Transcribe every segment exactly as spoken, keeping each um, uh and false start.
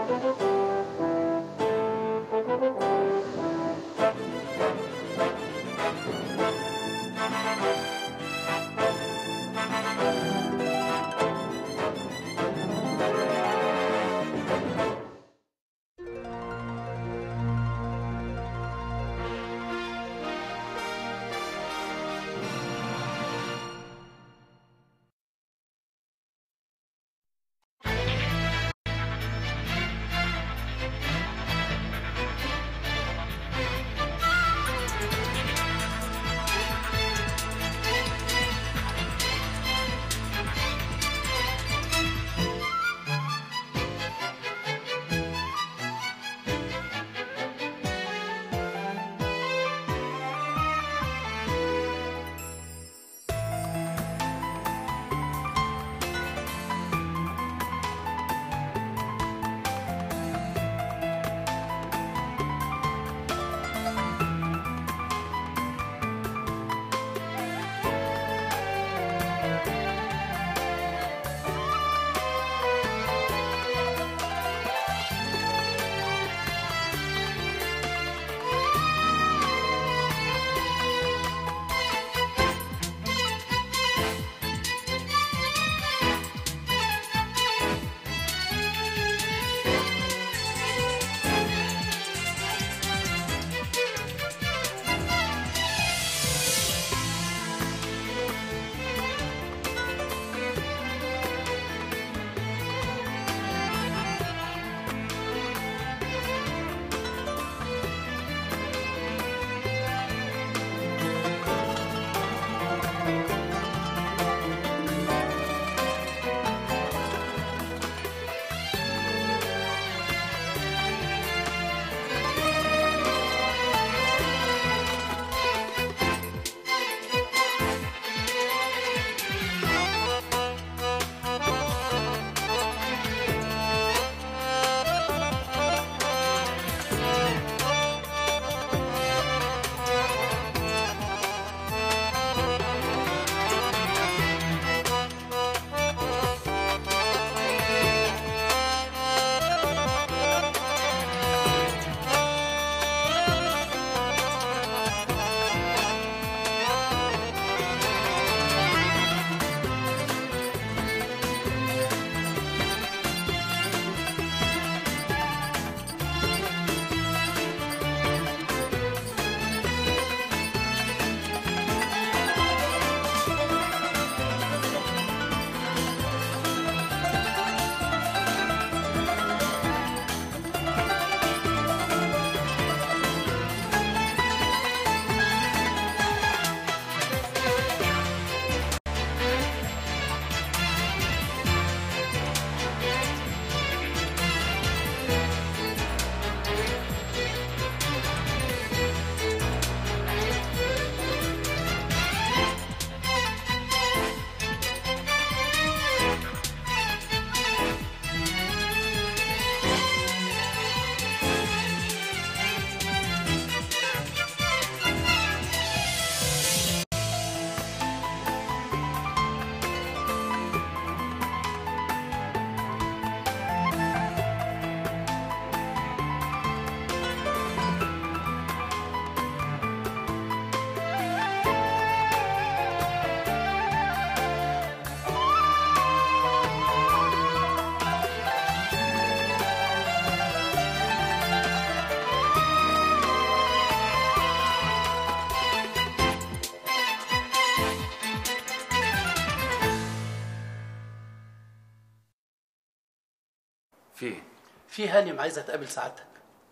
في ايه؟ في هانم عايزه تقابل سعادتك.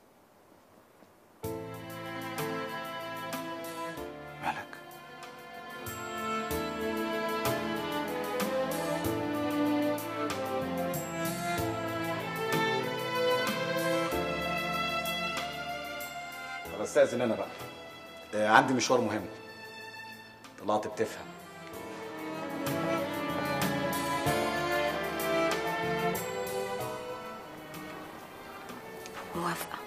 مالك؟ طب استاذن انا بقى، آه عندي مشوار مهم. طلعت بتفهم. موافقة.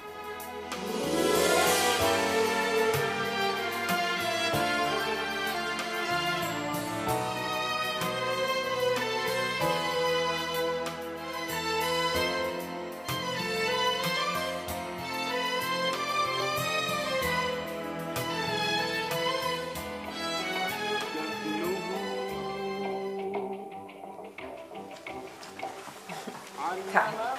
تعالي.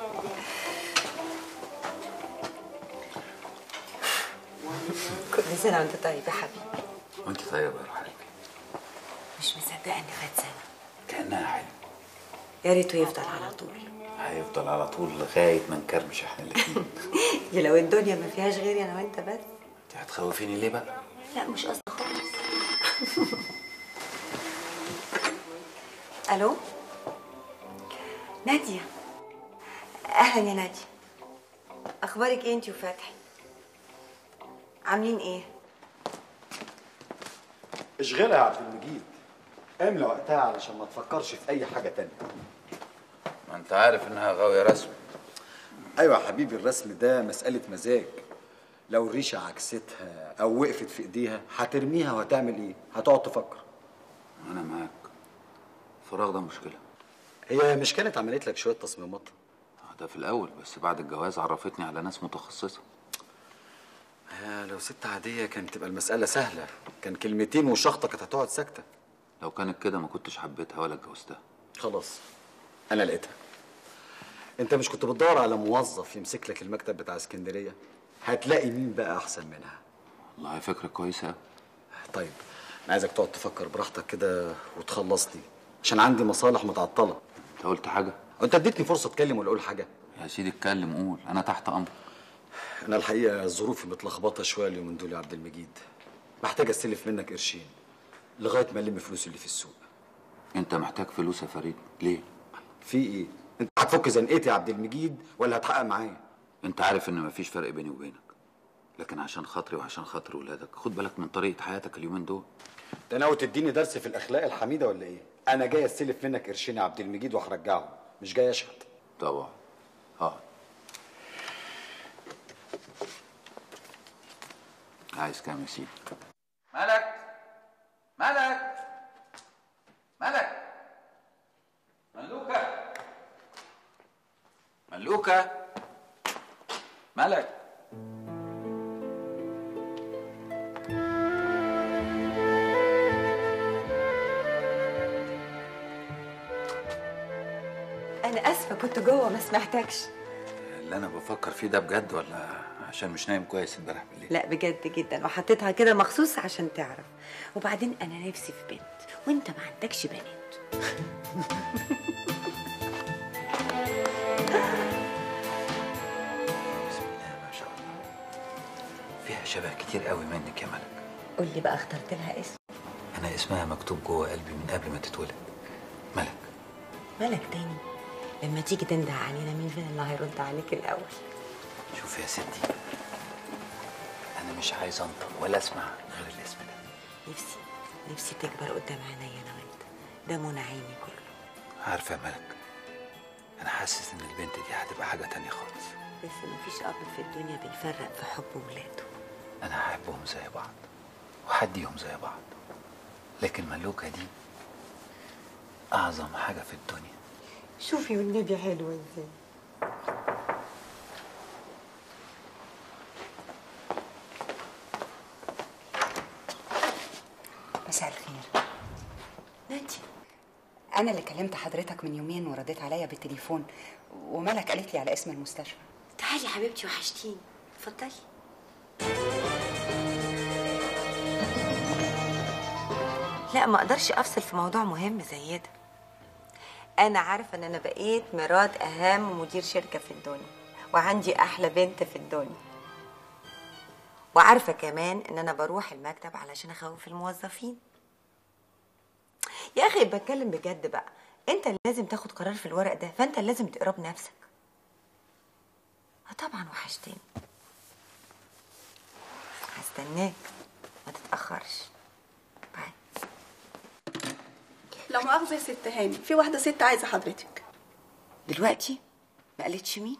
كل سنة وانت طيب يا حبيبي. وانت طيبه يا روح قلبي. مش مصدقة اني فات سنة. كانها حلم. يا ريته يفضل على طول. هيفضل على طول لغايه ما نكرمش احنا الاثنين. يا لو الدنيا ما فيهاش غيري انا وانت بس. انت هتخوفيني ليه بقى؟ لا مش قصدي خالص. الو نادية. اهلا يا نادية، اخبارك ايه انتي وفتحي؟ عاملين ايه؟ اشغلها يا عبد المجيد، املى وقتها علشان ما تفكرش في اي حاجه تانية. ما انت عارف انها غاويه رسم. ايوه يا حبيبي، الرسم ده مساله مزاج. لو الريشه عكستها او وقفت في ايديها هترميها وهتعمل ايه؟ هتقعد تفكر. انا معاك. الفراغ ده مشكله. هي مش كانت عملت لك شويه تصميمات؟ ده في الاول، بس بعد الجواز عرفتني على ناس متخصصه. آه لو ست عاديه كانت تبقى المساله سهله، كان كلمتين وشخطه كانت هتقعد ساكته. لو كانت كده ما كنتش حبيتها ولا اتجوزتها. خلاص انا لقيتها. انت مش كنت بتدور على موظف يمسك لك المكتب بتاع اسكندريه؟ هتلاقي مين بقى احسن منها. والله فكره كويسه. طيب انا عايزك تقعد تفكر براحتك كده وتخلصني، عشان عندي مصالح متعطله. انت قلت حاجه؟ وانت اديتني فرصه اتكلم ولا اقول حاجه؟ يا سيدي اتكلم قول، انا تحت امرك. انا الحقيقه ظروفي متلخبطه شويه اليومين دول يا عبد المجيد، محتاج استلف منك قرشين لغايه ما الم فلوس اللي في السوق. انت محتاج فلوس يا فريد؟ ليه؟ في ايه؟ انت هتفك زنقتي يا عبد المجيد ولا هتحقق معايا؟ انت عارف ان مفيش فرق بيني وبينك، لكن عشان خاطري وعشان خاطر ولادك خد بالك من طريقه حياتك اليومين دول. انت ناوي تديني درس في الاخلاق الحميده ولا ايه؟ انا جاي استلف منك قرشين يا عبد المجيد وهرجعهم، مش جاي اشحت. طبعا. اه عايز كام يا سيدي؟ مالك مالك مالك ملوكة ملوكة مالك. انا اسفة كنت جوه ما سمعتكش. اللي انا بفكر فيه ده بجد ولا عشان مش نايم كويس امبارح بالليل؟ لا بجد جدا، وحطيتها كده مخصوص عشان تعرف. وبعدين انا نفسي في بنت وانت ما عندكش بنات. بسم الله ما شاء الله، فيها شبه كتير قوي منك يا ملك. قول لي بقى اخترت لها اسم؟ انا اسمها مكتوب جوه قلبي من قبل ما تتولد، ملك. ملك تاني؟ لما تيجي تنده علينا مين فينا اللي هيرد عليك الاول؟ شوف يا ستي، انا مش عايز انطق ولا اسمع غير الاسم ده. نفسي نفسي تكبر قدام عينيا انا وانت، ده منى عيني كله. عارفه يا ملك، انا حاسس ان البنت دي هتبقى حاجه تانية خالص. بس مفيش اب في الدنيا بيفرق في حب ولاده. انا هحبهم زي بعض وحديهم زي بعض، لكن ملوكه دي اعظم حاجه في الدنيا. شوفي والنبي حلوه ازاي. مساء الخير. نادي، أنا اللي كلمت حضرتك من يومين ورديت عليا بالتليفون، وملك قالت لي على اسم المستشفى. تعالي يا حبيبتي وحشتيني، اتفضلي. لا ما اقدرش افصل في موضوع مهم زي ده. انا عارفه ان انا بقيت مرات اهم مدير شركه في الدنيا، وعندي احلى بنت في الدنيا، وعارفه كمان ان انا بروح المكتب علشان اخوف الموظفين. يا اخي بتكلم بجد بقى، انت اللي لازم تاخد قرار في الورق ده، فانت اللي لازم تقرا بنفسك. اه طبعا وحشتني، هستناك ما تتاخرش. باي. لا مؤاخذة يا ست هاني، في واحدة ست عايزة حضرتك. دلوقتي؟ ما قالتش مين؟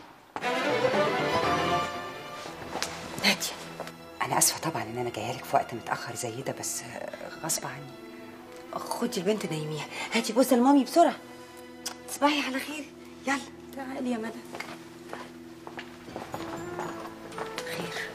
نادية، أنا آسفة طبعا إن أنا جاية لك في وقت متأخر زي ده، بس غصب عني. خدي البنت نايميها، هاتي بوسه لمامي بسرعه. تصبحي على خير، يلا. تعالي يا ملك. خير.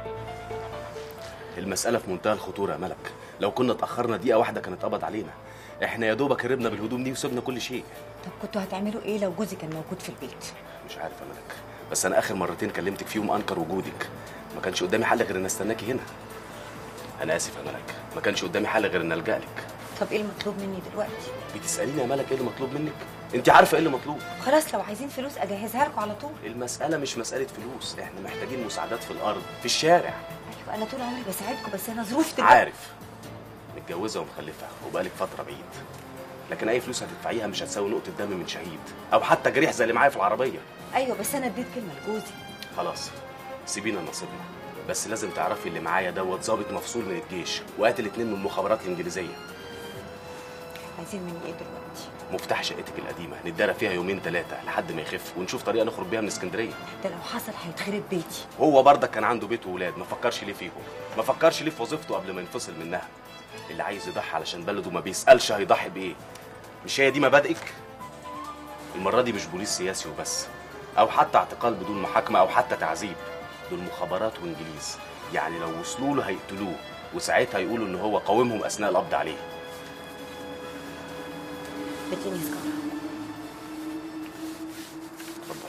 المسألة في منتهى الخطورة يا ملك، لو كنا اتأخرنا دقيقة واحدة كانت قبض علينا. احنا يا دوبك هربنا بالهدوم دي وسيبنا كل شيء. طب كنتوا هتعملوا ايه لو جوزي كان موجود في البيت؟ مش عارف يا ملك، بس انا اخر مرتين كلمتك فيهم انكر وجودك. ما كانش قدامي حل غير ان استناكي هنا. انا اسف يا ملك، ما كانش قدامي حل غير ان الجا لك. طب ايه المطلوب مني دلوقتي؟ بتساليني يا ملك ايه اللي مطلوب منك؟ انت عارفه ايه اللي مطلوب. خلاص لو عايزين فلوس اجهزها لكم على طول. المساله مش مساله فلوس، احنا محتاجين مساعدات في الارض في الشارع. ايوه انا طول عمري بساعدكم، بس انا ظروفي دلوقتي. عارف متجوزه ومخلفه وبقالك فتره بعيد، لكن اي فلوس هتدفعيها مش هتساوي نقطه دم من شهيد او حتى جريح زي اللي معايا في العربيه. ايوه بس انا اديت كلمه لجوزي. خلاص سيبينا نصيبنا، بس لازم تعرفي اللي معايا دوت ظابط مفصول من الجيش وقاتل اتنين من المخابرات الانجليزيه. عايزين مني ايه دلوقتي؟ مفتاح شقتك القديمه نتدارى فيها يومين ثلاثه لحد ما يخف ونشوف طريقه نخرج بيها من اسكندريه. ده لو حصل هيتخرب بيتي. هو برضك كان عنده بيت وولاد، ما فكرش ليه فيهم، ما فكرش ليه في وظيفته قبل ما ينفصل منها. اللي عايز يضحي علشان بلده ما بيسالش هيضحي بايه. مش هي دي مبادئك؟ المره دي مش بوليس سياسي وبس، او حتى اعتقال بدون محاكمه او حتى تعذيب. دول مخابرات وانجليز، يعني لو وصلوا له هيقتلوه، وساعتها يقولوا ان هو قاومهم اثناء القبض عليه. اديني سكر. اتفضل.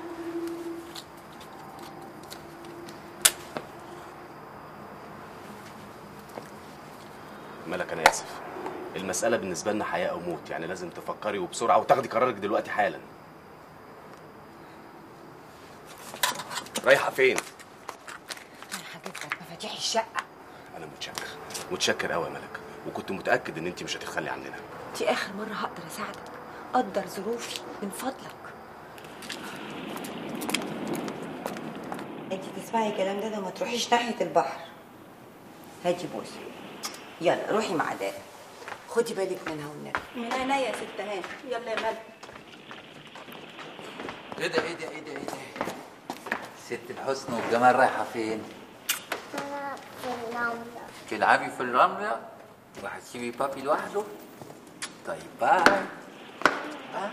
ملك انا اسف، المساله بالنسبه لنا حياه او موت، يعني لازم تفكري وبسرعه وتاخدي قرارك دلوقتي حالا. رايحه فين؟ رايحه اجيب لك مفاتيح الشقه. انا متشكر متشكر قوي يا ملك، وكنت متاكد ان انت مش هتتخلي عننا. دي اخر مره هقدر اساعدك، قدر ظروفي من فضلك. انت تسمعي الكلام ده وما تروحيش ناحيه البحر. هاتي بوسه، يلا روحي مع دادا، خدي بالك منها والنبي. من عينيا يا ست هاني. يلا يا ملك. ايه ده ايه ده ايه ده ايه ده؟ ست الحسن والجمال رايحه فين؟ في الرملة. تلعبي في الرمله وهتسيبي بابي لوحده؟ طيب باي باي.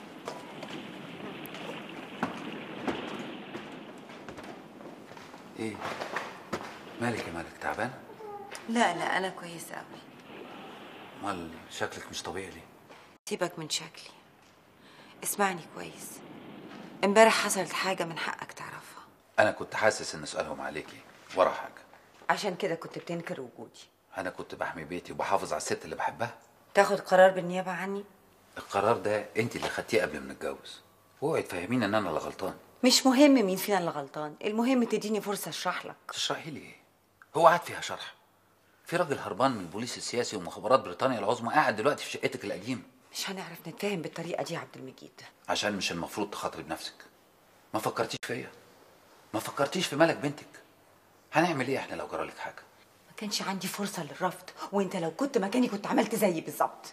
ايه مالك يا مالك، تعبانه؟ لا لا انا كويسه قوي. امال شكلك مش طبيعي ليه؟ سيبك من شكلي، اسمعني كويس. امبارح حصلت حاجه من حقك تعرفها. انا كنت حاسس ان سؤالهم عليكي ورا حاجه، عشان كده كنت بتنكر وجودي. انا كنت بحمي بيتي وبحافظ على الست اللي بحبها. تاخد قرار بالنيابه عني؟ القرار ده انت اللي خدتيه قبل ما نتجوز، واوعي تفهميني ان انا اللي غلطان. مش مهم مين فينا اللي غلطان، المهم تديني فرصه اشرح لك. تشرحي لي ايه؟ هو قاعد فيها شرح؟ في راجل هربان من البوليس السياسي ومخابرات بريطانيا العظمى قاعد دلوقتي في شقتك القديمه. مش هنعرف نتفاهم بالطريقه دي يا عبد المجيد. عشان مش المفروض تخاطري بنفسك. ما فكرتيش فيا، ما فكرتيش في ملك بنتك. هنعمل ايه احنا لو جرالك حاجه؟ ما كانش عندي فرصه للرفض، وانت لو كنت مكاني كنت عملت زيي بالظبط.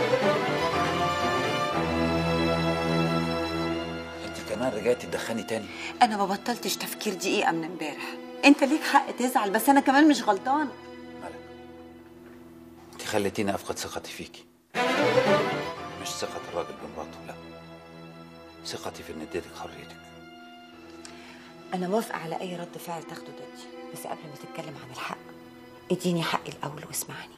انت كمان رجعتي تدخني تاني؟ انا ما بطلتش تفكير دقيقه من امبارح. انت ليك حق تزعل، بس انا كمان مش غلطانه. ملك انت خليتيني افقد ثقتي فيكي. مش ثقه الراجل بمراته، لا، ثقتي في ان اديتك حريتك. انا موافقه على اي رد فعل تاخده ضدي، بس قبل ما تتكلم عن الحق اديني حقي الاول واسمعني.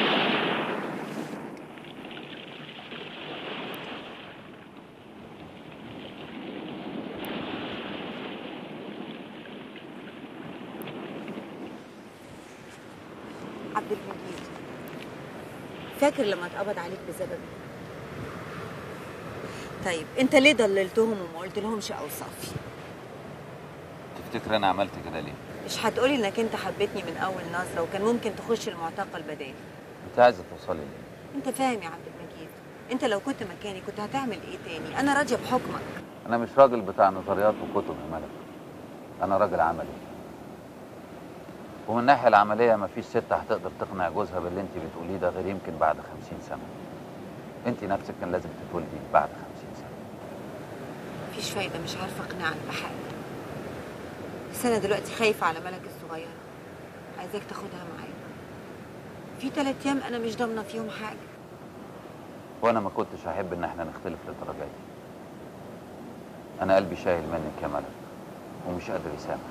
عبد المجيد، فاكر لما اتقبض عليك بسببي؟ طيب انت ليه ضللتهم وما قلت لهمش اوصافي؟ تفتكر انا عملت كده ليه؟ مش هتقولي انك انت حبيتني من اول نظره وكان ممكن تخش المعتقل بدالي؟ انت عايزه توصلي ليه؟ انت فاهم يا عبد المجيد، انت لو كنت مكاني كنت هتعمل ايه تاني؟ انا راضيه بحكمك. انا مش راجل بتاع نظريات وكتب يا ملك، انا راجل عملي. ومن الناحيه العمليه مفيش ست هتقدر تقنع جوزها باللي انت بتقوليه ده غير يمكن بعد خمسين سنه. انت نفسك كان لازم تتولدي بعد خمسين سنه. مفيش فايده، مش عارفه اقنعك بحاجه. بس انا دلوقتي خايفه على ملك الصغيره، عايزاك تاخدها معاك. في ثلاث ايام انا مش ضامنه فيهم حاجه. وانا ما كنتش هحب ان احنا نختلف للدرجه دي. انا قلبي شايل منك يا ملك ومش قادر يسامح.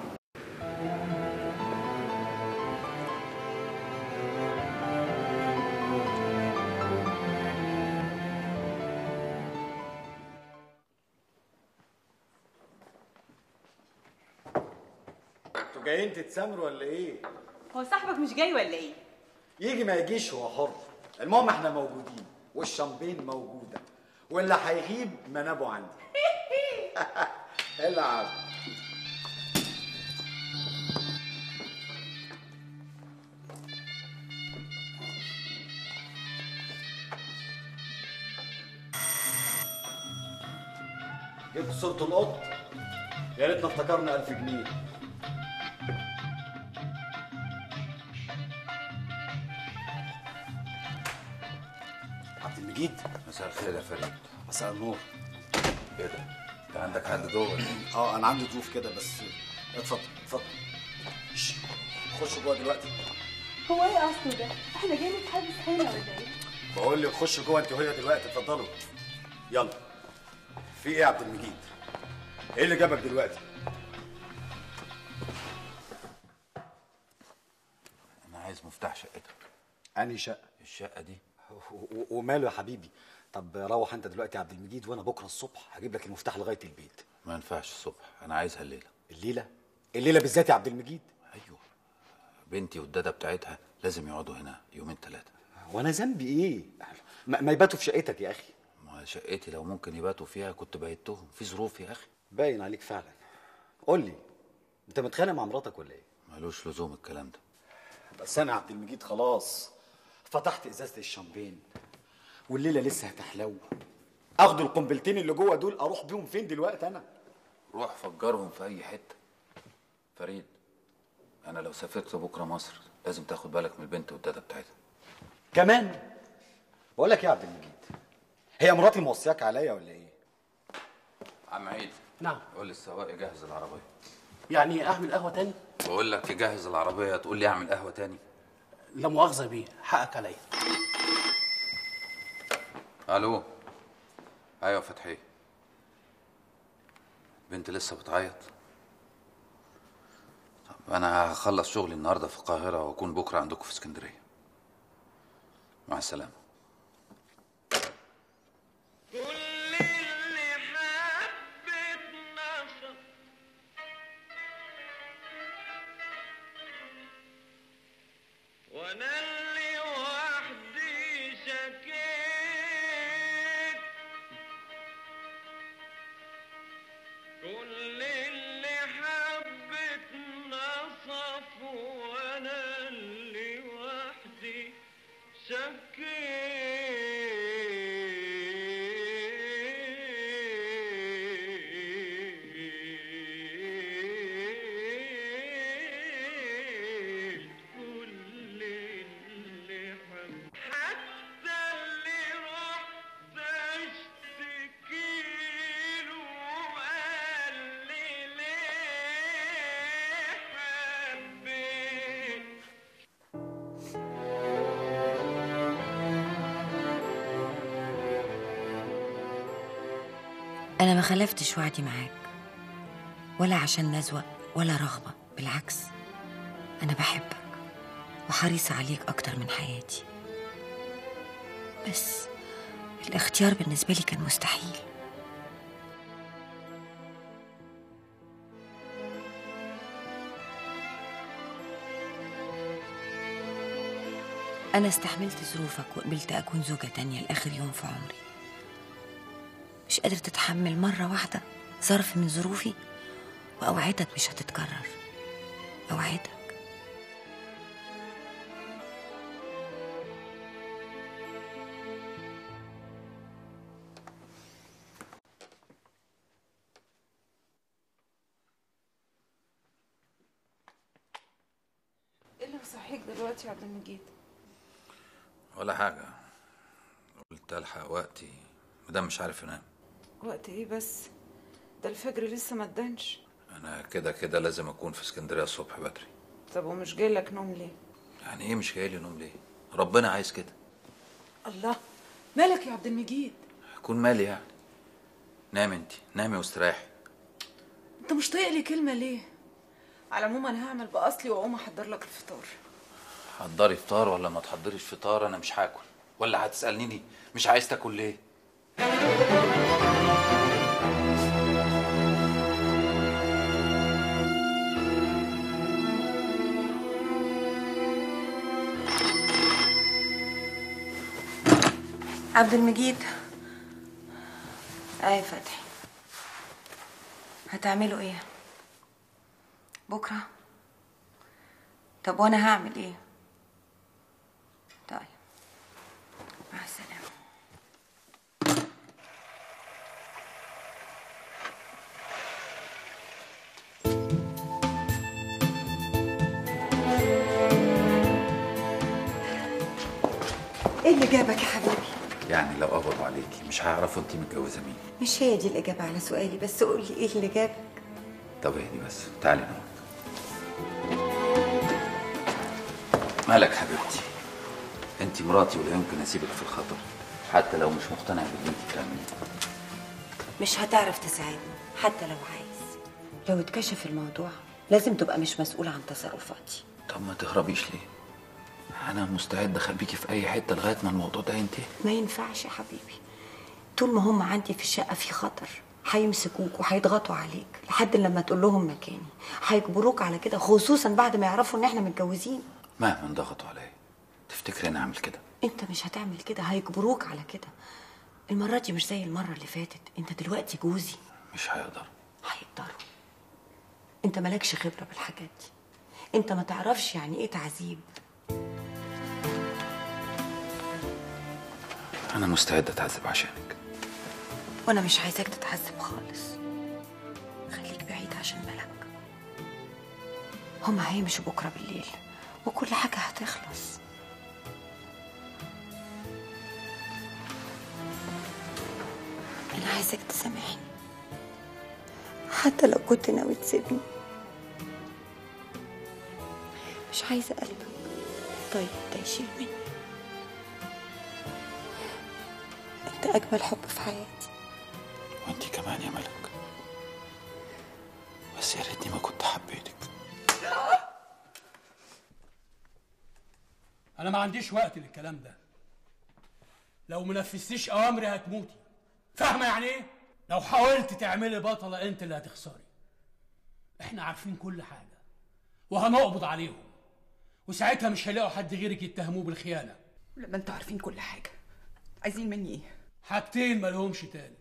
انتوا جايين تتسامروا ولا ايه؟ هو صاحبك مش جاي ولا ايه؟ يجي ما يجيش هو حر. المهم احنا موجودين والشامبين موجوده واللي هيغيب منابه عندي. العب. جبت صورة القط؟ يا ريتنا افتكرنا ألف جنيه. عبد المجيد؟ مساء الخير يا فريد. مساء النور. ايه ده؟ انت عندك حد جوه ولا ايه؟ اه انا عندي ضيوف كده بس. اتفضل اتفضل. شش. خشوا جوه دلوقتي. هو ايه اصله ده؟ احنا جايين نتحبس هنا ولا ايه؟ بقول لك خش جوه انت وهي دلوقتي. اتفضلوا. يلا. في ايه يا عبد المجيد؟ ايه اللي جابك دلوقتي؟ انا عايز مفتاح شقتك. انهي شقه؟ الشقه دي. وماله يا حبيبي؟ طب روح انت دلوقتي يا عبد المجيد وانا بكره الصبح هجيب لك المفتاح لغايه البيت. ما ينفعش الصبح، انا عايزها الليله. الليله؟ الليله بالذات يا عبد المجيد؟ ايوه، بنتي والداده بتاعتها لازم يقعدوا هنا يومين ثلاثه. وانا ذنبي ايه؟ ما, ما يباتوا في شقتك يا اخي. ما شقتي لو ممكن يباتوا فيها كنت بيتهم، في ظروف يا اخي. باين عليك فعلا. قول لي، انت متخانق مع مراتك ولا ايه؟ ملوش لزوم الكلام ده. بس انا عبد المجيد خلاص فتحت ازازه الشامبين والليله لسه هتحلو. اخد القنبلتين اللي جوه دول اروح بيهم فين دلوقتي انا؟ روح فجرهم في اي حته. فريد، انا لو سافرت بكره مصر لازم تاخد بالك من البنت والداده بتاعتها. كمان؟ بقول لك ايه يا عبد المجيد، هي مراتي موصياك عليا ولا ايه؟ عم عيد. نعم. قول للسواق يجهز العربيه. يعني اعمل قهوه تاني؟ بقول لك يجهز العربيه، تقول لي اعمل قهوه تاني؟ لا مؤاخذه بيه، حقك عليا. الو. ايوه فتحي. بنت لسه بتعيط. طب انا هخلص شغلي النهارده في القاهره واكون بكره عندكم في اسكندريه. مع السلامه. أنا ما خلفتش وعدي معاك، ولا عشان نزوة ولا رغبة، بالعكس أنا بحبك وحريصة عليك أكتر من حياتي، بس الاختيار بالنسبة لي كان مستحيل. أنا استحملت ظروفك وقبلت أكون زوجة تانية لآخر يوم في عمري. مش قادر تتحمل مرة واحدة ظرف من ظروفي، وأوعدك مش هتتكرر. أوعدك. ايه اللي مصحيك دلوقتي يا عبد المجيد؟ ولا حاجه، قلت الحق وقتي مدام مش عارف انام. وقت ايه بس؟ ده الفجر لسه ما ادنش. انا كده كده لازم اكون في اسكندريه الصبح بدري. طب ومش جاي لك نوم ليه؟ يعني ايه مش جاي لي نوم ليه؟ ربنا عايز كده. الله، مالك يا عبد المجيد؟ هكون مالي يعني؟ نامي انتي، نامي واستريحي. انت مش طايق لي كلمه ليه؟ على العموم انا هعمل باصلي واقوم احضر لك الفطار. حضري فطار ولا ما تحضريش فطار، انا مش هاكل. ولا هتسالني مش عايز تاكل ليه؟ عبد المجيد. اي فتحي، هتعملوا ايه بكره؟ طب وانا هعمل ايه؟ طيب مع السلامه. ايه اللي جابك يا حبيبي؟ يعني لو قبضوا عليكي مش هيعرفوا انت متجوزه مين. مش هي دي الإجابة على سؤالي، بس قول لي إيه اللي جابك؟ طب اهدي بس، تعالي نقعد. مالك حبيبتي؟ انت مراتي ولا يمكن اسيبك في الخطر حتى لو مش مقتنع باللي انت بتعمليه. مش هتعرف تساعدني حتى لو عايز. لو اتكشف الموضوع لازم تبقى مش مسؤول عن تصرفاتي. طب ما تهربيش ليه؟ انا مستعد اخبيكي في اي حته لغايه ما الموضوع ده ينتهي. ما ينفعش يا حبيبي، طول ما هم عندي في الشقه في خطر هيمسكوك وهيضغطوا عليك لحد لما تقول لهم مكاني، هيجبروك على كده، خصوصا بعد ما يعرفوا ان احنا متجوزين. مهما ضغطوا عليا تفتكري انا اعمل كده؟ انت مش هتعمل كده، هيجبروك على كده. المره دي مش زي المره اللي فاتت، انت دلوقتي جوزي. مش هيقدروا. هيقدروا. انت مالكش خبره بالحاجات دي، انت ما تعرفش يعني ايه تعذيب. انا مستعد اتعذب عشانك. وانا مش عايزاك تتعذب خالص. خليك بعيد عشان ملك. هما هيمشوا بكره بالليل وكل حاجه هتخلص. انا عايزاك تسامحني حتى لو كنت ناوي تسيبني. مش عايزه قلبك طيب ده يشيل مني. انت اجمل حب في حياتي. وانتي كمان يا ملك، بس يا ريتني ما كنت حبيتك. انا ما عنديش وقت للكلام ده. لو منفذتيش اوامري هتموتي، فاهمه يعني ايه؟ لو حاولت تعملي بطله انت اللي هتخسري. احنا عارفين كل حاجه وهنقبض عليهم، وساعتها مش هيلاقوا حد غيرك يتهموه بالخيانه. لما انتوا عارفين كل حاجه عايزين مني ايه؟ حاجتين مالهمش تالت: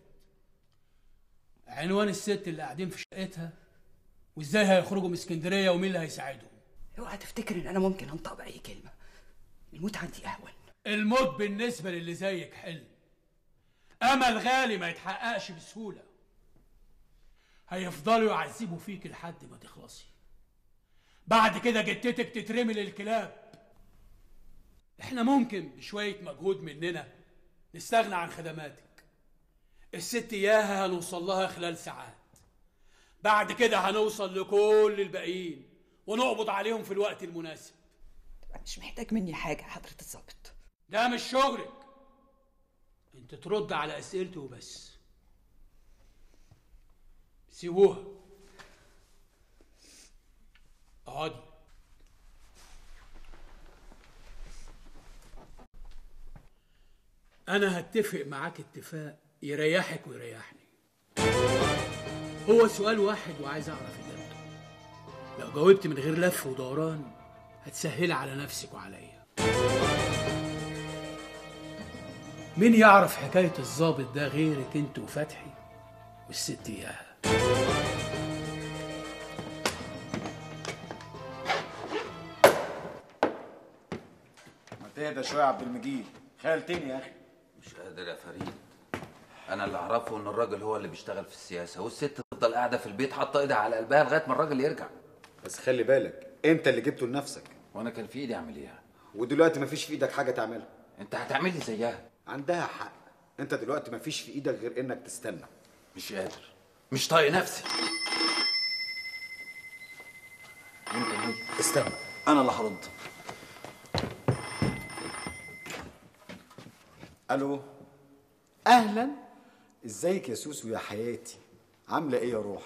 عنوان الست اللي قاعدين في شقتها، وازاي هيخرجوا من اسكندريه ومين اللي هيساعدهم. اوعى تفتكر ان انا ممكن انطق باي كلمه. الموت عندي اهون. الموت بالنسبه للي زيك حلم، امل غالي ما يتحققش بسهوله. هيفضلوا يعذبوا فيك لحد ما تخلصي، بعد كده جتتك تترمي للكلاب. احنا ممكن بشويه مجهود مننا نستغنى عن خدماتك. الست اياها هنوصل لها خلال ساعات، بعد كده هنوصل لكل الباقيين ونقبض عليهم في الوقت المناسب. مش محتاج مني حاجه حضره الضابط. ده مش شغلك، انت ترد على اسئلتي وبس. سيبوها اقعدي. انا هتفق معاك اتفاق يريحك ويريحني. هو سؤال واحد وعايز اعرف اجابته. لو جاوبت من غير لف ودوران هتسهلي على نفسك وعليا. مين يعرف حكايه الضابط ده غيرك انت وفتحي والست اياها؟ ما تهدى شويه يا عبد المجيد، خيالتني يا اخي. مش قادر يا فريد. انا اللي اعرفه ان الراجل هو اللي بيشتغل في السياسه، والست تفضل قاعده في البيت حاطه ايدها على قلبها لغايه ما الراجل يرجع. بس خلي بالك انت اللي جبته لنفسك، وانا كان في ايدي اعمل ايه؟ ودلوقتي مفيش في ايدك حاجه تعملها. انت هتعمل لي زيها. عندها حق، انت دلوقتي مفيش في ايدك غير انك تستنى. مش قادر، مش طايق نفسي. انت مين؟ استنى انا اللي هرد. الو، اهلا، ازيك يا سوسو يا حياتي، عامله ايه يا روح؟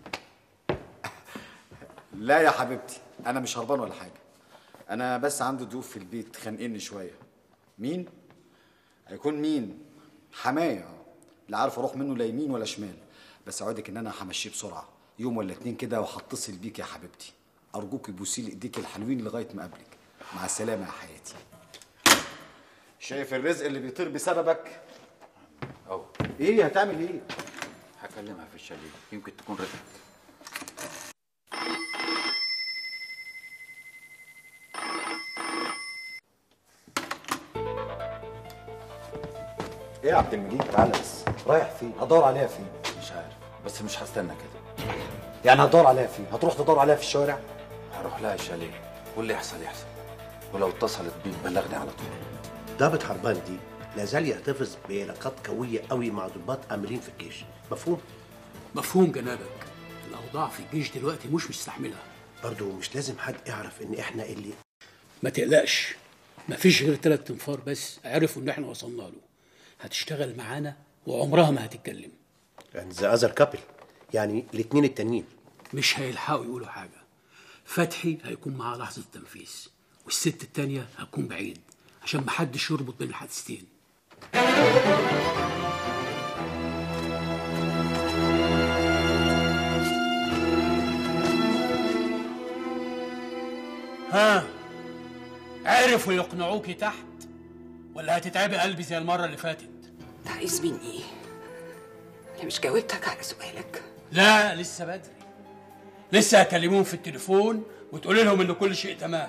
لا يا حبيبتي انا مش هربان ولا حاجه، انا بس عندي ضيوف في البيت خانقني شويه. مين؟ هيكون مين؟ حماية، لا عارف اروح منه لا يمين ولا شمال، بس اوعدك ان انا همشيه بسرعه يوم ولا اتنين كده وهتصل بيك يا حبيبتي. ارجوك بوسي لي ايديك الحلوين لغايه ما اقابلك. مع السلامه يا حياتي. شايف الرزق اللي بيطير بسببك؟ أو ايه هتعمل ايه؟ هكلمها في الشاليه، يمكن تكون رجعت. ايه يا عبد المجيد، تعالى بس. رايح فين؟ هدور عليها فين؟ مش عارف، بس مش هستنى كده. يعني هتدور عليها فين؟ هتروح تدور عليها في الشوارع؟ هروح لها الشاليه واللي يحصل يحصل، ولو اتصلت بيك بلغني على طول. ضابط حربان دي لا زال يحتفظ بعلاقات قويه قوي مع ضباط عاملين في الجيش، مفهوم؟ مفهوم جنابك. الاوضاع في الجيش دلوقتي مش مستحملها. برضه مش لازم حد يعرف ان احنا اللي ما تقلقش، مفيش غير ثلاث تنفار بس عرفوا ان احنا وصلنا له. هتشتغل معانا وعمرها ما هتتكلم. يعني ذا اذر كابل، يعني الاثنين التانيين مش هيلحقوا يقولوا حاجه. فتحي هيكون معاه لحظه التنفيذ، والست التانيه هتكون بعيد عشان محدش يربط بين الحادثتين. ها، عرفوا يقنعوكي تحت ولا هتتعبي قلبي زي المره اللي فاتت؟ انت عايز مني ايه؟ انا مش جاوبتك على سؤالك. لا لسه بدري، لسه هكلموهم في التليفون وتقولي لهم ان كل شيء تمام.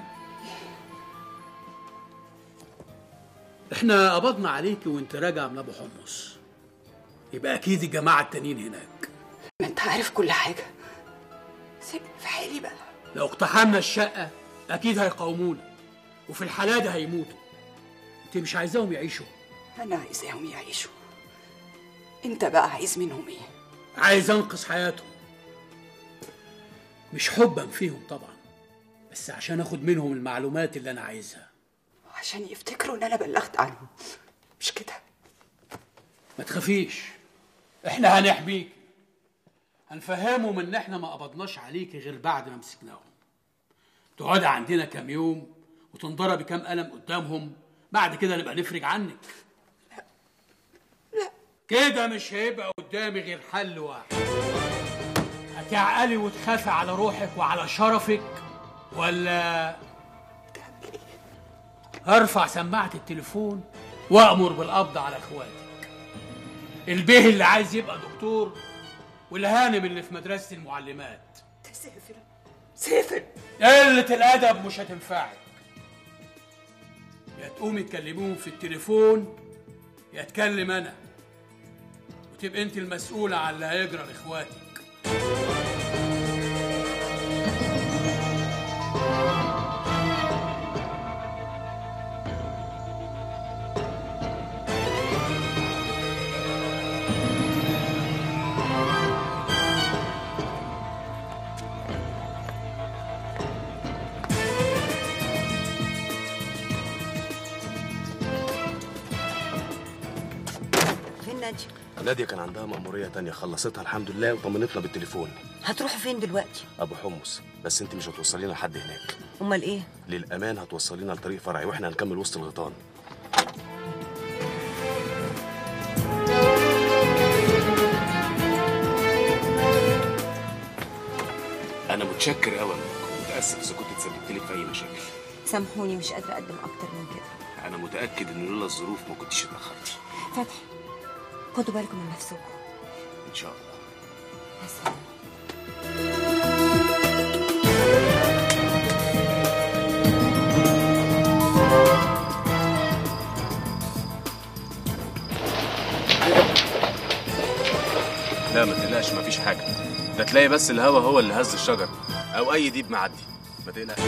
احنا قبضنا عليكي وانت راجع من ابو حمص، يبقى اكيد الجماعه التانيين هناك. ما انت عارف كل حاجه، سيبني في حالي بقى. لو اقتحمنا الشقه اكيد هيقاومونا، وفي الحاله دي هيموتوا. انت مش عايزاهم يعيشوا؟ انا عايزاهم يعيشوا. انت بقى عايز منهم ايه؟ عايز انقذ حياتهم، مش حبا فيهم طبعا، بس عشان اخد منهم المعلومات اللي انا عايزها، عشان يفتكروا ان انا بلغت عنهم، مش كده؟ ما تخافيش، احنا هنحميك. هنفهمهم ان احنا ما قبضناش عليكي غير بعد ما مسكناهم. تقعدي عندنا كام يوم وتنضربي كام قلم قدامهم، بعد كده نبقى نفرج عنك. لا لا كده مش هيبقى قدامي غير حل واحد. هتعقلي وتخافي على روحك وعلى شرفك، ولا تعمل ايه؟ هرفع سماعة التليفون وأأمر بالقبض على اخواتك، البيه اللي عايز يبقى دكتور والهانم اللي في مدرسة المعلمات. تسافر سافر. قلة الأدب مش هتنفعك. يا تقومي تكلموهم في التليفون يا اتكلم أنا، وتبقى أنت المسؤولة عن اللي هيجرى لإخواتك. فين نادية؟ نادية كان عندها مأمورية تانية، خلصتها الحمد لله وطمنتنا بالتليفون. هتروحوا فين دلوقتي؟ أبو حمص، بس أنت مش هتوصلينا لحد هناك. أمال إيه؟ للأمان هتوصلينا لطريق فرعي وإحنا هنكمل وسط الغيطان. أنا متشكر أوي، متأسف إذا كنت تسببت لك في أي مشاكل. سامحوني، مش قادرة أقدم أكتر من كده. أنا متأكد إن لولا الظروف ما كنتش اتأخرتي. فتحي، خدوا بالكم من نفسكم. إن شاء الله. السلام. لا ما تقلقش، مفيش حاجة، ده تلاقي بس الهوا هو اللي هز الشجر أو أي ديب معدي، ما تقلقش.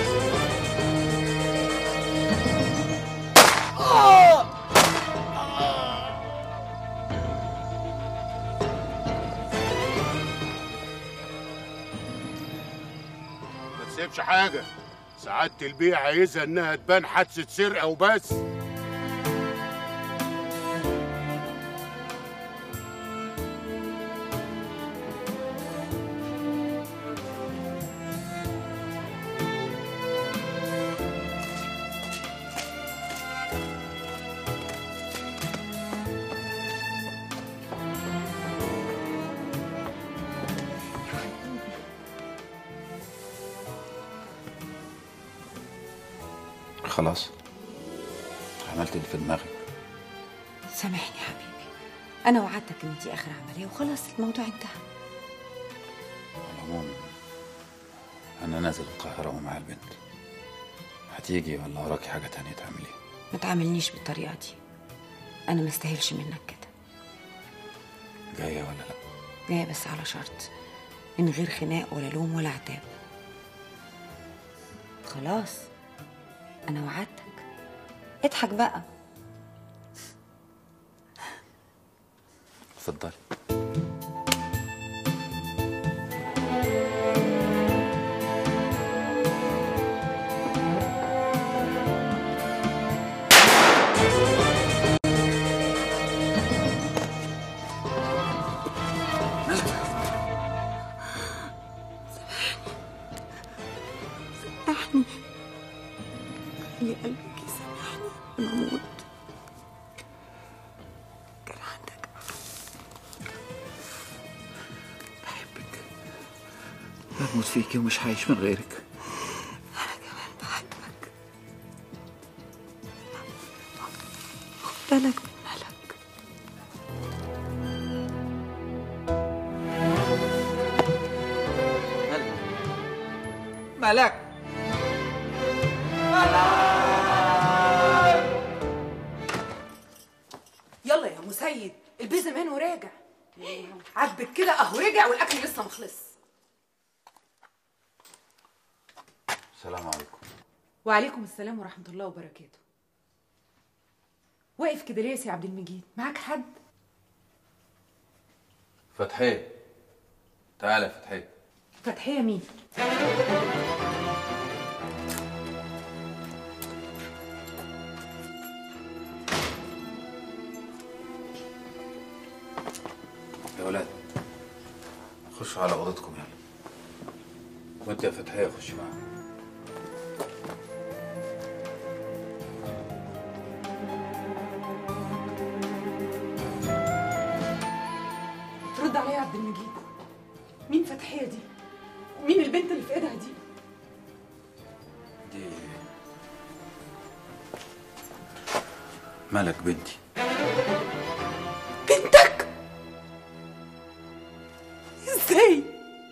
ما تسيبش حاجة، سعادة البيع عايزها إنها تبان حادثة سرقة وبس. خلاص، عملت اللي في دماغك. سامحني يا حبيبي، انا وعدتك ان دي اخر عمليه وخلاص الموضوع انتهى. على العموم انا نازل القاهره ومع البنت، هتيجي ولا وراكي حاجه تانية تعمليها؟ ما تعاملنيش بالطريقه دي، انا ما استاهلش منك كده. جايه ولا لا؟ جايه بس على شرط، من غير خناق ولا لوم ولا عتاب. خلاص انا وعدتك، اضحك بقى. اتفضلي. سامحني، خلي قلبك يسامحني لما اموت. كان عندك بحبك، بموت فيكي ومش عايش من غيرك. انا كمان بحبك. خد بالك من ملك. ملك يلا يا مسيد، البيه زمان وراجع. عاجبك كده؟ اهو رجع والاكل لسه ما خلص. السلام عليكم. وعليكم السلام ورحمه الله وبركاته. واقف كده ليه يا سي عبد المجيد؟ معاك حد؟ فتحية، تعالى يا فتحية. فتحية مين؟ يا ولاد خشوا على اوضتكم يلا، وانت يا فتحية خشي معاهم. ترد عليا يا عبد المجيد، مين فتحية دي؟ ومين البنت اللي في ايدها دي؟ دي ملك بنتي. بنتك؟ ازاي؟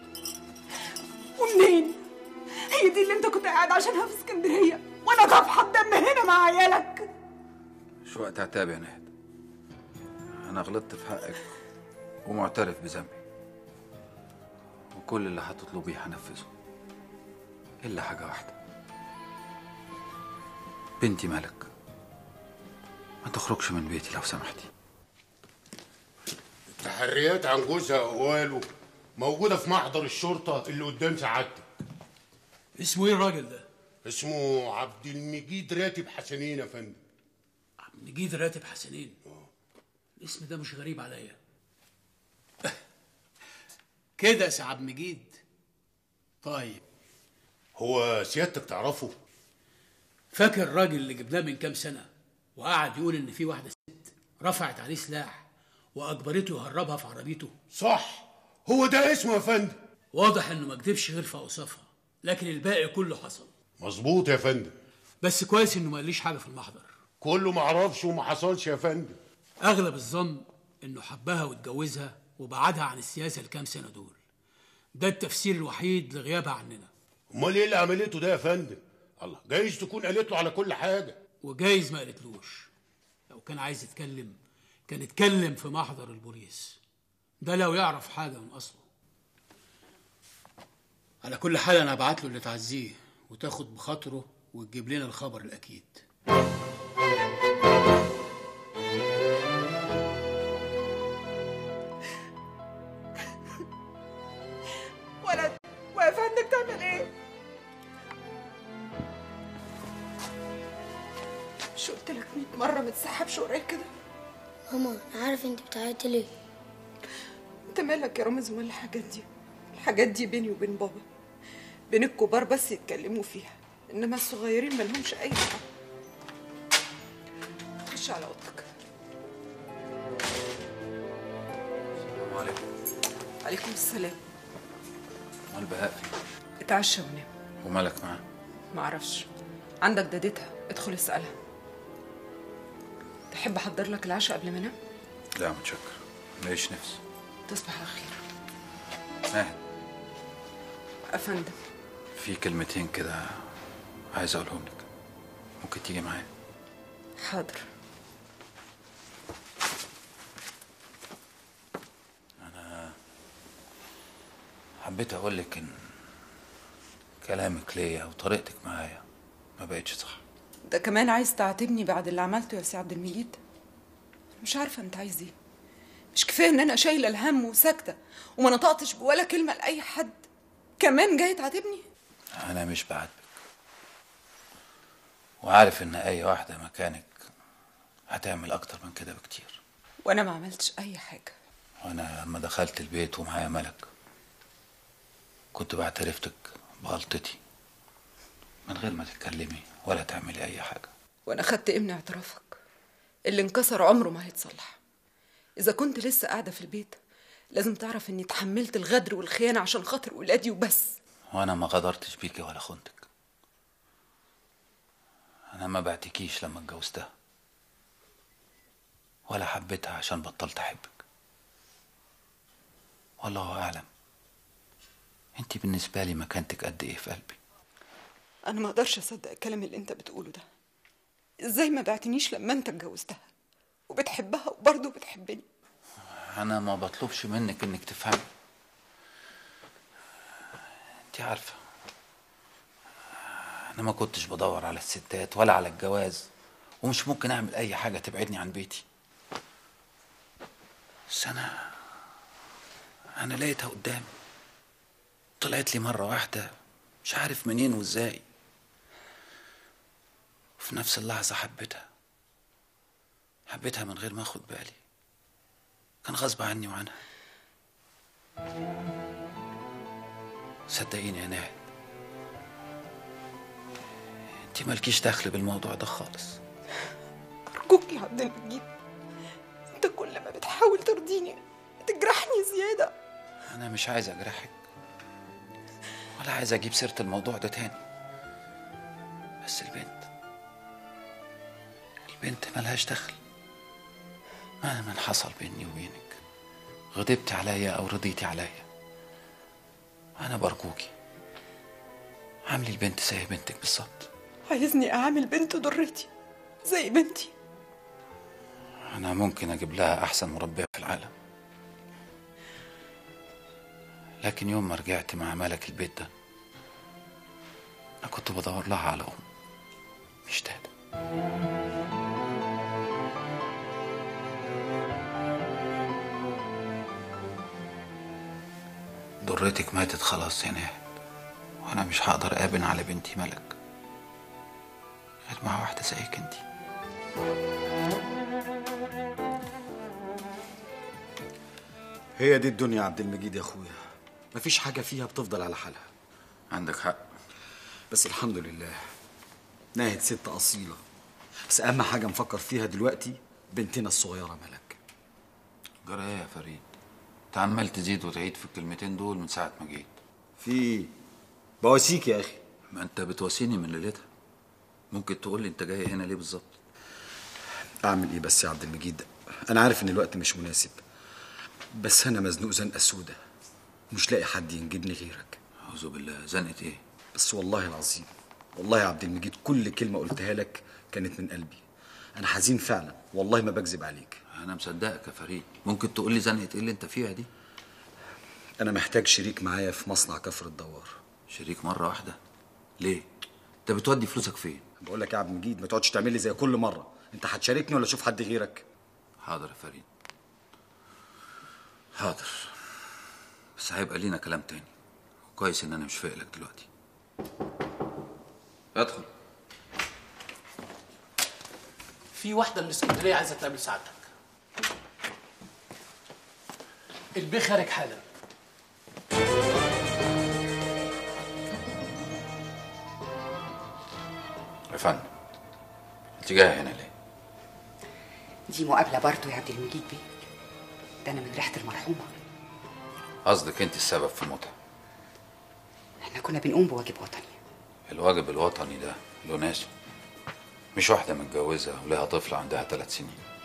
ومنين؟ هي دي اللي انت كنت قاعد عشانها في اسكندرية وانا طافحة الدم هنا مع عيالك؟ مش وقت عتاب يا نهد، انا غلطت في حقك ومعترف بذنبي، وكل اللي هتطلبيه هنفذه الا حاجه واحده. بنتي ملك ما تخرجش من بيتي لو سمحتي. تحريات عن جوزها واقواله موجوده في محضر الشرطه اللي قدام سعادتك. اسمه ايه الراجل ده؟ اسمه عبد المجيد راتب حسنين يا فندم. عبد المجيد راتب حسنين؟ الاسم ده مش غريب عليا. كده يا سي عبد المجيد. طيب هو سيادتك تعرفه؟ فاكر الراجل اللي جبناه من كام سنه وقعد يقول ان في واحده ست رفعت عليه سلاح واجبرته يهربها في عربيته؟ صح، هو ده اسمه يا فندم. واضح انه ما كدبش غير في اوصافها، لكن الباقي كله حصل. مظبوط يا فندم. بس كويس انه ما قاليش حاجه في المحضر. كله ما عرفش وما حصلش يا فندم. اغلب الظن انه حبها واتجوزها وبعدها عن السياسه الكام سنه دول. ده التفسير الوحيد لغيابها عننا. امال ايه اللي عملته ده يا فندم؟ الله، جايز تكون قالت له على كل حاجه. وجايز ما قالتلوش. لو كان عايز يتكلم كان اتكلم في محضر البوليس، ده لو يعرف حاجه من اصله. على كل حال انا هبعت له اللي تعزيه وتاخد بخاطره وتجيب لنا الخبر الاكيد. ولد واقف عندك تعمل ايه؟ مش قلت لك مية مرة ما تسحبش ورايا كده؟ ماما انا عارف انت بتعيطي ليه. انت مالك يا رامز ومال الحاجات دي؟ الحاجات دي بيني وبين بابا، بين الكبار بس يتكلموا فيها، انما الصغيرين مالهمش اي حق. خش على اوضتك. السلام عليكم. عليكم السلام. امال بهاء فين؟ اتعشى ونام. ومالك معاه؟ معرفش، عندك دادتها، ادخل اسألها. تحب احضر لك العشاء قبل ما انام؟ لا متشكر، ماليش نفس. تصبح على خير. ماهد، افندم، في كلمتين كده عايز اقولهم لك، ممكن تيجي معايا؟ حاضر. انا حبيت اقول لك ان كلامك ليا وطريقتك معايا ما بقتش صح. ده كمان عايز تعاتبني بعد اللي عملته يا سي عبد المجيد؟ مش عارفه انت عايز ايه. مش كفايه ان انا شايله الهم وساكته وما نطقتش بولا كلمه لاي حد، كمان جاي تعاتبني؟ انا مش بعاتبك، وعارف ان اي واحده مكانك هتعمل اكتر من كده بكتير. وانا ما عملتش اي حاجه. وانا لما دخلت البيت ومعايا ملك كنت بعترفتك بغلطتي من غير ما تتكلمي ولا تعملي اي حاجه. وانا خدت امن اعترافك اللي انكسر عمره ما هيتصلح. اذا كنت لسه قاعده في البيت لازم تعرف اني اتحملت الغدر والخيانه عشان خاطر ولادي وبس. وانا ما غدرتش بيكي ولا خنتك. انا ما بعتكيش لما اتجوزتها ولا حبيتها عشان بطلت احبك. والله اعلم انت بالنسبه لي مكانتك قد ايه في قلبي. انا ما اقدرش اصدق الكلام اللي انت بتقوله ده. ازاي ما بعتنيش لما انت اتجوزتها وبتحبها وبرضه بتحبني؟ انا ما بطلبش منك انك تفهمي. انت عارفه انا ما كنتش بدور على الستات ولا على الجواز، ومش ممكن اعمل اي حاجه تبعدني عن بيتي. بس انا انا لقيتها قدامي، طلعت لي مره واحده مش عارف منين وازاي، وفي نفس اللحظه حبيتها. حبيتها من غير ما اخد بالي، كان غصب عني وعنها. صدقيني يا ناهد، انت مالكيش دخل بالموضوع ده خالص. ارجوك يا عبد المجيد، انت كل ما بتحاول ترضيني تجرحني زياده. انا مش عايز اجرحك ولا عايز اجيب سيره الموضوع ده تاني، بس البنت البنت ملهاش دخل. مهما حصل بيني وبينك، غضبتي عليا او رضيتي عليا، انا برجوكي عاملي البنت زي بنتك بالظبط. عايزني اعامل بنت ضرتي زي بنتي؟ انا ممكن اجيب لها احسن مربيه في العالم، لكن يوم ما رجعت مع ملك البيت ده انا كنت بدور لها على ام مش داده. ضرتك ماتت خلاص يا ناهد، وانا مش هقدر ابن على بنتي ملك غير مع واحده زيك انتي. هي دي الدنيا يا عبد المجيد يا اخويا، مفيش حاجه فيها بتفضل على حالها. عندك حق، بس الحمد لله ناهد ست اصيله. بس اهم حاجه نفكر فيها دلوقتي بنتنا الصغيره ملك. جرى ايه يا فريد؟ انت عمال تزيد وتعيد في الكلمتين دول من ساعه ما جيت. في بواسيك يا اخي. ما انت بتواسيني من ليلتها. ممكن تقول لي انت جاي هنا ليه بالظبط؟ اعمل ايه بس يا عبد المجيد؟ انا عارف ان الوقت مش مناسب، بس انا مزنوق زنقه سودة، مش لاقي حد ينجدني غيرك. اعوذ بالله، زنقه ايه؟ بس والله العظيم، والله يا عبد المجيد كل كلمه قلتها لك كانت من قلبي. انا حزين فعلا، والله ما بكذب عليك. انا مصدقك يا فريد. ممكن تقول لي زنقه ايه اللي انت فيها دي؟ انا محتاج شريك معايا في مصنع كفر الدوار. شريك مره واحده؟ ليه؟ انت بتودي فلوسك فين؟ بقول لك يا عبد المجيد ما تقعدش تعمل لي زي كل مره. انت هتشاركني ولا اشوف حد غيرك؟ حاضر يا فريد، حاضر، بس هيبقى لينا كلام تاني. كويس ان انا مش فايق لك دلوقتي. ادخل. في واحده من اسكندريه عايزه تقابل سعادتك. البيه خارج حالا. يا فندم، انت جايه هنا ليه؟ دي مقابله برضه يا عبد المجيد بيه، ده انا من ريحه المرحومه. قصدك انت السبب في موتها؟ احنا كنا بنقوم بواجب وطني. الواجب الوطني ده له ناسه، مش واحده متجوزه ولها طفل عندها ثلاث سنين.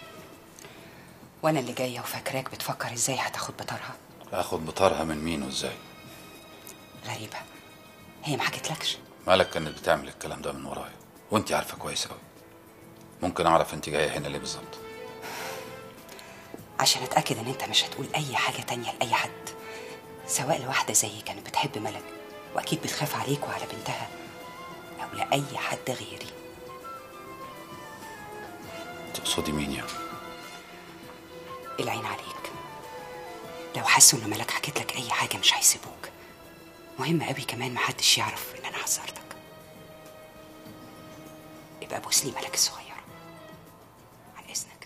وانا اللي جايه وفاكراك بتفكر ازاي هتاخد بطارها. اخد بطارها من مين وازاي؟ غريبه، هي ما حكتلكش؟ مالك كانت بتعمل الكلام ده من ورايا وانت عارفه كويس قوي. ممكن اعرف انت جايه هنا ليه بالظبط؟ عشان اتاكد ان انت مش هتقول اي حاجه تانية لاي حد، سواء لواحده زي كانت بتحب ملك واكيد بتخاف عليك وعلى بنتها، او لاي حد غيري. تقصدي مين يعني؟ العين عليك، لو حسوا ان ملك حكيت لك اي حاجه مش هيسيبوك. مهم قوي كمان محدش يعرف ان انا حذرتك. يبقى بوس لي ملك الصغيره عن اذنك.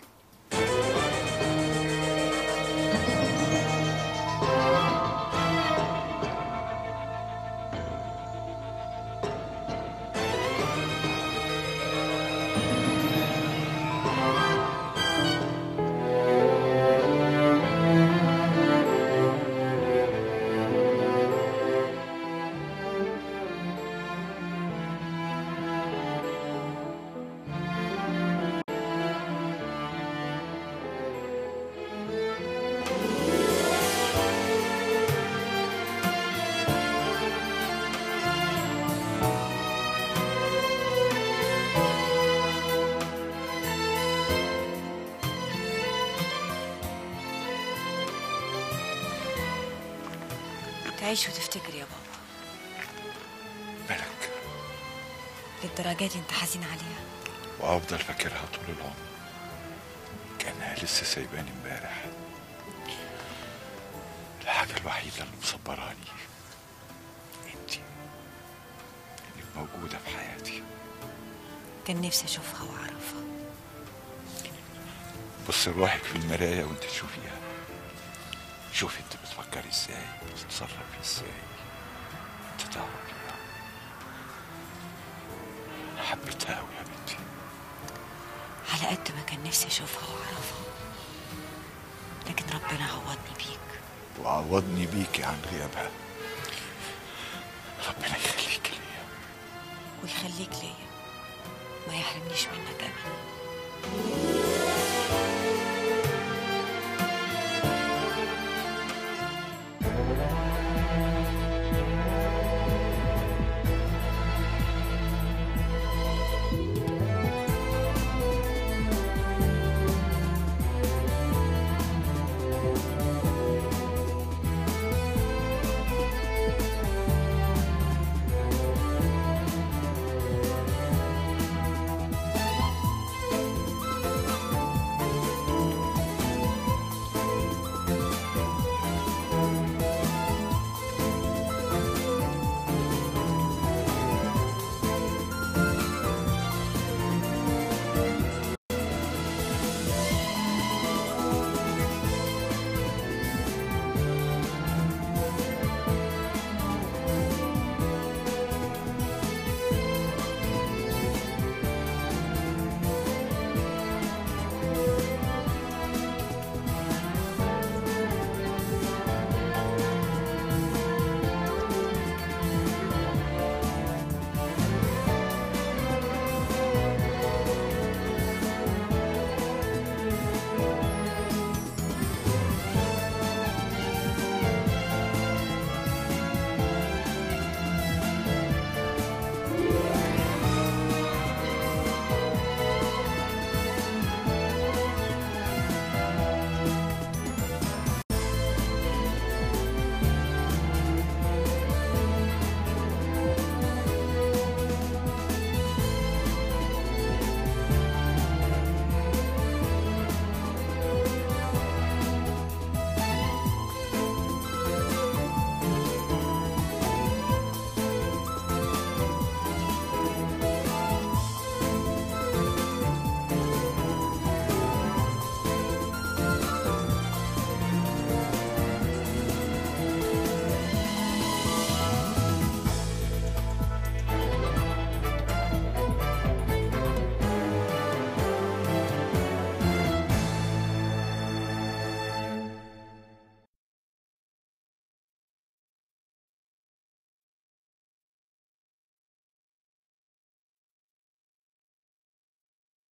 تعيش وتفتكر يا بابا. ملك للدرجات انت حزين عليها؟ وافضل فاكرها طول العمر. كانها لسه سايباني امبارح. الحاجه الوحيده اللي مصبراني انتي، انك موجوده في حياتي. كان نفسي اشوفها واعرفها. بص لروحك في المرايه وانت تشوفيها. شوفي انت بتفكري ازاي، بتتصرفي ازاي، انت تعرفيها. انا حبيتها قوي يا بنتي. على قد ما كان نفسي اشوفها واعرفها، لكن ربنا عوضني بيك. وعوضني بيكي عن غيابها. ربنا يخليك ليا ويخليك ليا، ما يحرمنيش منك ابدا.